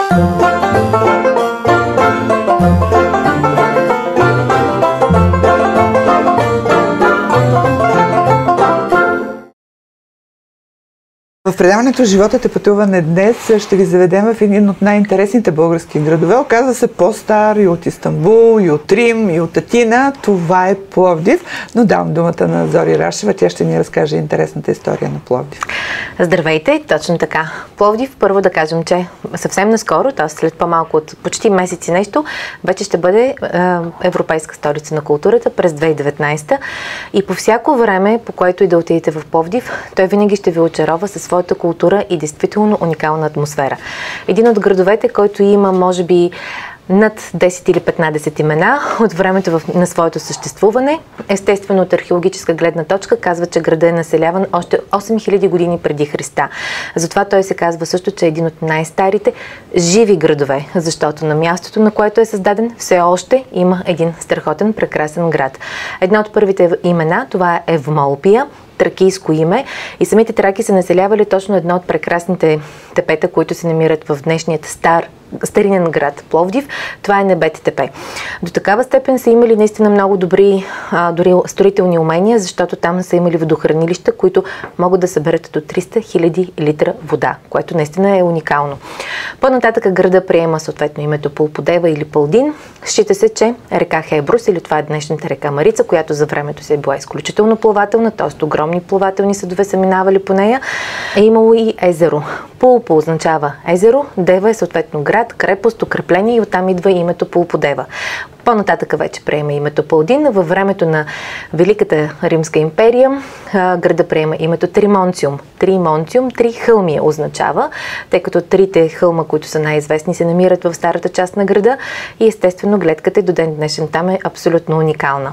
В предаването "Животът е пътуване" днес ще ви заведем в един от най-интересните български градове. Оказва се по-стар и от Истанбул, и от Рим, и от Атина. Това е Пловдив. Но давам думата на Зори Рашева. Тя ще ни разкаже интересната история на Пловдив. Здравейте, точно така. Пловдив, първо да кажем, че съвсем наскоро, т.е. след по-малко от почти месец и нещо, вече ще бъде Европейска столица на културата през 2019. И по всяко време, по което и да отидете в Пловдив, той винаги ще ви очарова със своята култура и действително уникална атмосфера. Един от градовете, който има, може би, над 10 или 15 имена от времето на своето съществуване. Естествено, от археологическа гледна точка казва, че града е населяван още 8000 години преди Христа. Затова той се казва също, че е един от най-старите живи градове, защото на мястото, на което е създаден, все още има един страхотен, прекрасен град. Едно от първите имена, това е Евмолпия, тракийско име, и самите траки са населявали точно едно от прекрасните тепета, които се намират в днешният старинен град Пловдив. Това е Небет тепе. До такава степен са имали наистина много добри дори строителни умения, защото там са имали водохранилища, които могат да съберат до 300 000 литра вода, което наистина е уникално. По-нататък града приема съответно името Полподева или Палдин. Счита се, че река Хеброс, или това е днешната река Марица, която за времето си е била изключително плавателна, т.е. огромни плавателни съдове са минавали по нея, е имало и езеро. Пулпо означава езеро, Дева е съответно град, крепост, укрепление, и оттам идва името Полподева. По-нататък вече приема името Палдин. Във времето на Великата Римска империя града приема името Тримонциум. Тримонциум, три хълми означава, тъй като трите хълма, които са най-известни, се намират в старата част на града, и естествено гледката и до ден днешен там е абсолютно уникална.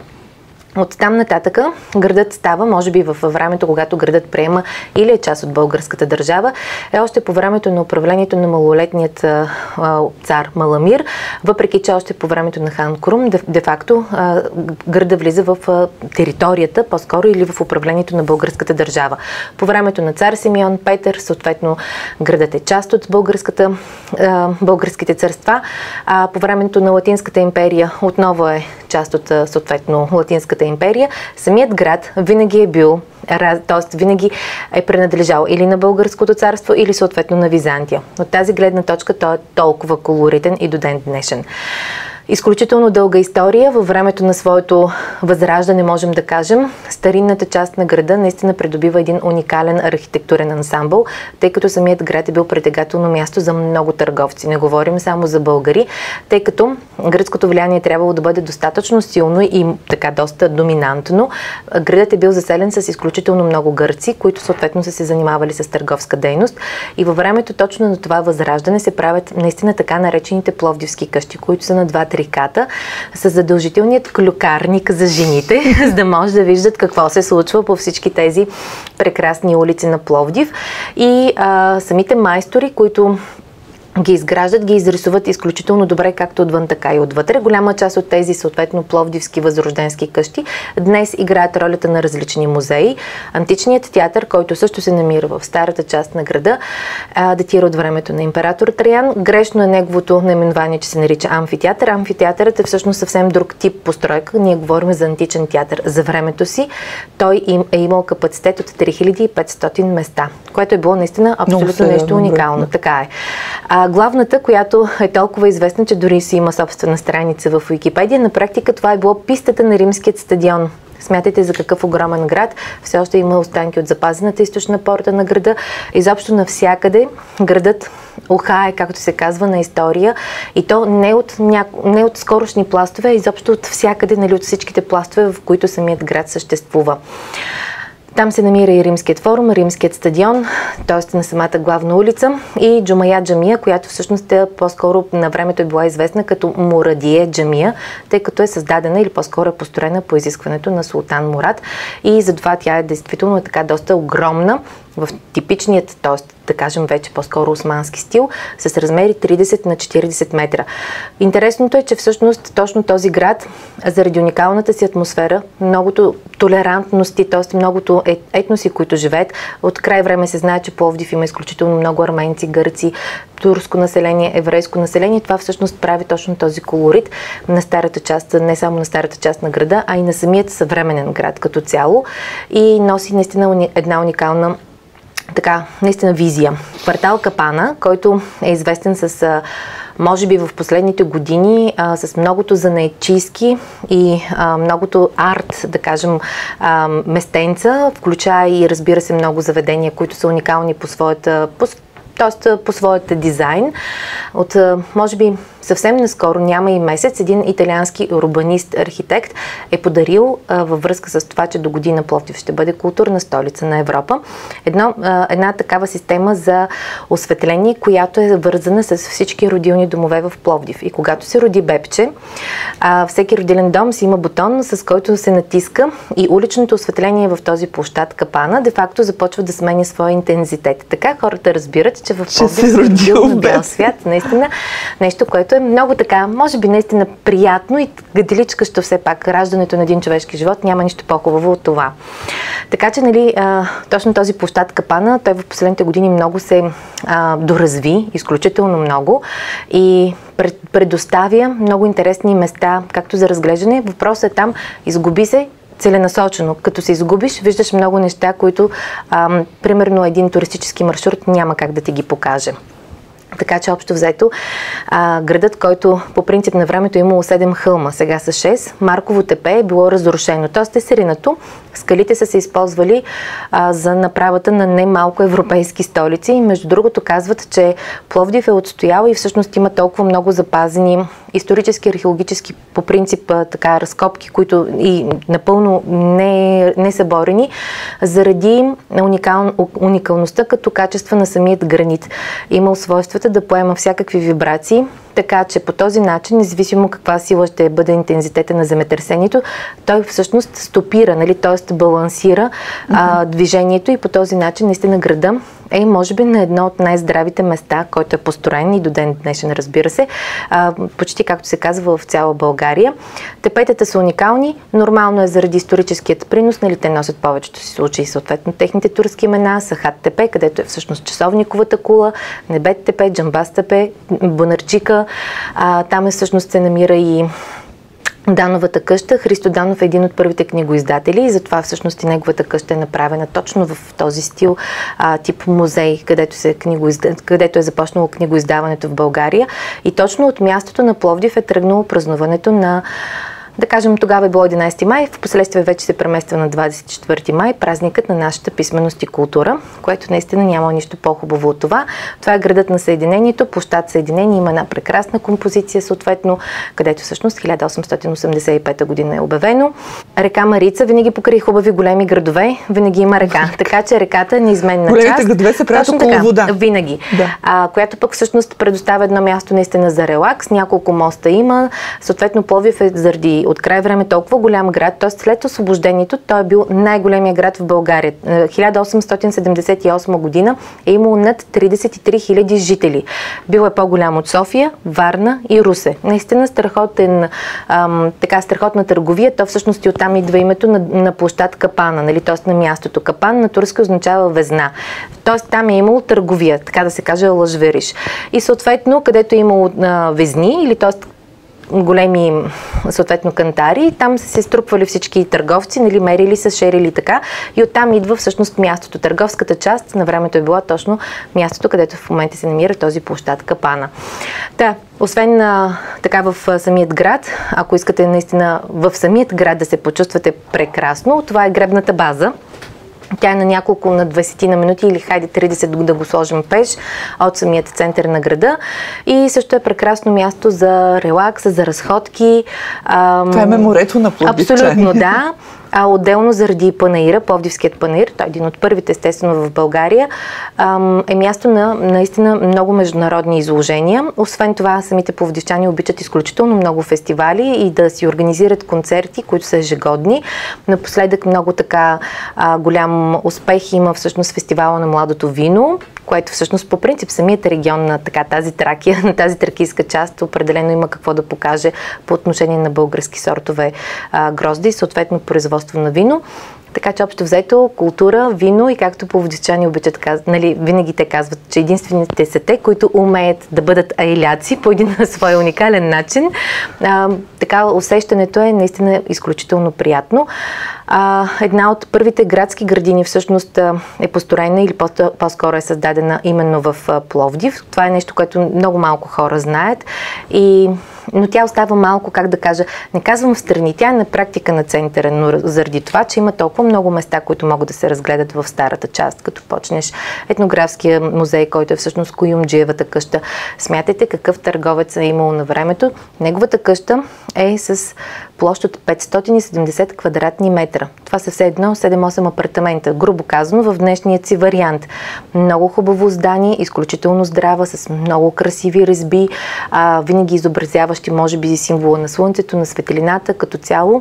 От там нататъка градът става, може би във времето, когато градът приема или е част от българската държава, е още по времето на управлението на малолетният цар Маламир, въпреки че още по времето на хан Крум, де-факто града влиза в територията, по-скоро, или в управлението на българската държава. По времето на цар Симеон Петър, съответно, градът е част от българските царства, а по времето на Латинската империя отново е част от съответно Латинската империя. Самият град винаги е бил, т.е. винаги е принадлежал или на българското царство, или съответно на Византия. От тази гледна точка той е толкова колоритен и до ден днешен. Изключително дълга история. Във времето на своето възраждане, можем да кажем, старинната част на града наистина придобива един уникален архитектурен ансамбъл, тъй като самият град е бил притегателно място за много търговци. Не говорим само за българи, тъй като гръцкото влияние трябвало да бъде достатъчно силно и така доста доминантно. Градът е бил заселен с изключително много гърци, които съответно са се занимавали с търговска дейност, и във времето точно на това възраждане се правят наистина така наречените пловдивски къщи, които са на 2-3 ката, с задължителният клюкарник за жените, за да може да виждат какво се случва по всички тези прекрасни улици на Пловдив. И самите майстори, които ги изграждат, ги изрисуват изключително добре, както отвън, така и отвътре. Голяма част от тези, съответно, пловдивски възрожденски къщи днес играят ролята на различни музеи. Античният театър, който също се намира в старата част на града, датира от времето на император Траян. Грешно е неговото наименование, че се нарича амфитеатър. Амфитеатърът е всъщност съвсем друг тип постройка. Ние говорим за античен театър. За времето си той е имал капацитет от 3500 места, което е било наистина абсолютно нещо уникално. Така е. Главната, която е толкова известна, че дори си има собствена страница в Уикипедия, на практика това е било пистата на римският стадион. Смятайте за какъв огромен град. Все още има останки от запазената източна порта на града. Изобщо навсякъде градът ухае, както се казва, на история. И то не от скорошни пластове, а изобщо от всякъде, нали, от всичките пластове, в които самият град съществува. Там се намира и Римският форум, Римският стадион, т.е. на самата главна улица, и Джумая джамия, която всъщност по-скоро на времето е била известна като Мурадие джамия, тъй като е създадена или по-скоро е построена по изискването на султан Мурад, и затова тя е действително така доста огромна в типичният, т.е. да кажем вече по-скоро османски стил, с размери 30 на 40 метра. Интересното е, че всъщност точно този град, заради уникалната си атмосфера, многото толерантности, т.е. многото етноси, които живеят, от край време се знае, че Пловдив има изключително много арменци, гърци, турско население, еврейско население. Това всъщност прави точно този колорит на старата част, не само на старата част на града, а и на самият съвременен град като цяло и носи наистина една уникална наистина визия. Квартал Капана, който е известен с може би в последните години с многото занаятчийски и многото арт, да кажем, местенца, включая и разбира се много заведения, които са уникални по своята по своята дизайн. От, може би, съвсем наскоро, няма и месец, един италиански урбанист, архитект е подарил във връзка с това, че до година Пловдив ще бъде културна столица на Европа. Една такава система за осветление, която е вързана с всички родилни домове в Пловдив. И когато се роди бебче, всеки родилен дом си има бутон, с който се натиска и уличното осветление в този площад Капана де-факто започва да сменя своя интензитет. Така хората разбират, че в Пловдив се родил на бял свят. Наистина, нещо, което е много така, може би наистина приятно и гаделичкащо все пак. Раждането на един човешки живот няма нищо по-хубаво от това. Така че, нали, точно този площад Капана, той в последните години много се доразви, изключително много и предоставя много интересни места, както за разглеждане. Въпросът е там, изгуби се целенасочено. Като се изгубиш, виждаш много неща, които примерно един туристически маршрут няма как да ти ги покаже. Така че общо взето, градът, който по принцип на времето е имало 7 хълма, сега са 6, Марково тепе е било разрушено. Тоест е сринато, скалите са се използвали за направата на немалко европейски столици. И между другото казват, че Пловдив е отстоял и всъщност има толкова много запазени исторически, археологически по принцип така разкопки, които и напълно не са борени, заради уникалността като качество на самият гранит. Имал свойствата да поема всякакви вибрации, така че по този начин, независимо каква сила ще бъде интензитета на земетресението, той всъщност стопира, нали, т.е. балансира движението и по този начин наистина града е може би на едно от най-здравите места, който е построен и до ден днешен, разбира се, почти както се казва в цяла България. Тепетата са уникални, нормално е заради историческият принос, нали, те носят повечето си случаи съответно техните турски имена, Сахат тепе, където е всъщност часовниковата кула, Небет тепе, Джамбаз тепе, Бонарчика, там всъщност се намира и Дановата къща. Христо Данов е един от първите книгоиздатели и затова всъщност и неговата къща е направена точно в този стил, тип музей, където е започнало книгоиздаването в България. И точно от мястото на Пловдив е тръгнало празнуването на, да кажем, тогава е било 11 май, в последствие вече се премества на 24 май, празникът на нашата писменост и култура, което наистина няма нищо по-хубаво от това. Това е градът на Съединението, площад Съединение, има една прекрасна композиция, съответно, където всъщност 1885 година е обявено. Река Марица, винаги покрай хубави големи градове, винаги има река. Така че реката е неизменна част. Големите градове се правят около вода. Винаги. Да. Която пък всъщност предоставя едно място наистина за релакс, няколко моста има, съответно Пловдив е заради от край време толкова голям град, т.е. след освобождението той е бил най-големия град в България. 1878 година е имал над 33 000 жители. Бил е по-голям от София, Варна и Русе. Наистина страхотна търговия. То всъщност и оттам идва името на площад Капана, нали? Т.е. на мястото. Капан на турски означава везна. Т.е. там е имало търговия, така да се каже лъжвериш. И съответно, където е имало везни, или т.е. големи, съответно, кантари. Там са се струпвали всички търговци, нали, мерили са, шерили така. И оттам идва всъщност мястото. Търговската част на времето е била точно мястото, където в момента се намира този площад Капана. Освен така в самият град, ако искате наистина в самият град да се почувствате прекрасно, това е гребната база. Тя е на няколко, на 20 на минути или хайде 30 да го сложим пеш от самият център на града. И също е прекрасно място за релакс, за разходки. Това е морето на Пловдивчани. Абсолютно, да. Отделно заради панаира, Пловдивският панаир, той е един от първите естествено в България, е място на наистина много международни изложения. Освен това, самите пловдивчани обичат изключително много фестивали и да си организират концерти, които са ежегодни. Напоследък много така голям успех има всъщност фестивала на младото вино, което всъщност по принцип самият регион на тази Тракия, на тази тракийска част, определено има какво да покаже по отношение на български сортове грозде и съответно производство на вино. Така че общо взето култура, вино и както пловдивчани обичат, винаги те казват, че единствените са те, които умеят да бъдат аиляци по един свой уникален начин. Така усещането е наистина изключително приятно. Една от първите градски градини всъщност е построена или по-скоро е създадена именно в Пловдив. Това е нещо, което много малко хора знаят, но тя остава малко, как да кажа, не казвам в страни, тя е на практика на центъра, но заради това, че има толкова много места, които могат да се разгледат в старата част, като почнеш етнографския музей, който е всъщност Куюмджиевата къща. Смятайте какъв търговец е имал на времето. Неговата къща е с площ от 570 квадратни метра. Това са все едно 7-8 апартамента, грубо казано, в днешният си вариант. Много хубаво здание, изключително здрава, с много красиви резби, винаги изобразяващи, може би, символа на слънцето, на светлината като цяло.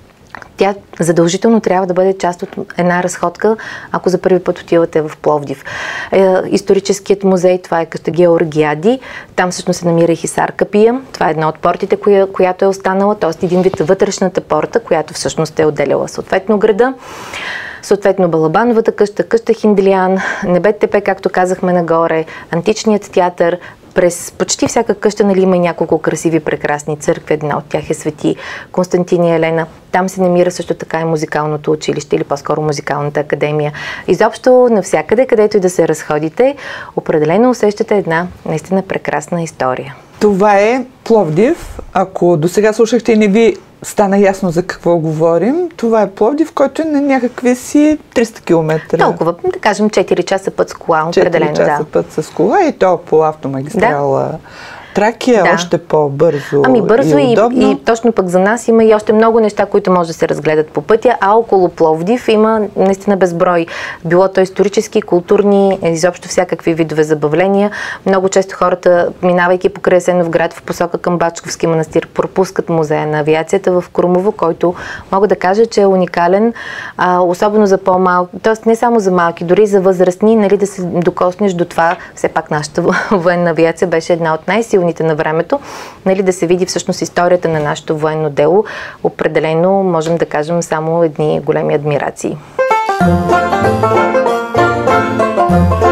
Тя задължително трябва да бъде част от една разходка, ако за първи път отивате в Пловдив. Историческият музей, това е къща Георгиади. Там всъщност се намира и Хисар Капия. Това е една от портите, която е останала, т.е. един вид вътрешната порта, която всъщност е отделяла съответно града. Съответно Балабановата къща, къща Хинделиан, Небет Тепе, както казахме нагоре, античният театър. През почти всяка къща има и няколко красиви, прекрасни църкви. Една от тях е Свети Константин и Елена. Там се намира също така и музикалното училище или по-скоро музикалната академия. Изобщо навсякъде, където и да се разходите, определено усещате една наистина прекрасна история. Това е Пловдив. Ако до сега слушахте и не ви стана ясно за какво говорим, това е Пловдив, който е на някакви си 300 км. Толкова, да кажем 4 часа път с кола, определено. 4 часа път с кола и то по автомагистрала. Да. Тракия още по-бързо бързо и удобно. И точно пък за нас има и още много неща, които може да се разгледат по пътя, а около Пловдив има наистина безброй. Било то исторически, културни, изобщо всякакви видове забавления. Много често хората, минавайки покрай Асеновград в посока към Бачковски манастир, пропускат музея на авиацията в Крумово, който мога да кажа, че е уникален, особено за по-малки, т.е. не само за малки, дори за възрастни, да се докоснеш до това. Все пак нашата военна авиация беше една от най-силните на времето, да се види всъщност историята на нашето военно дело. Определено можем да кажем само едни големи адмирации.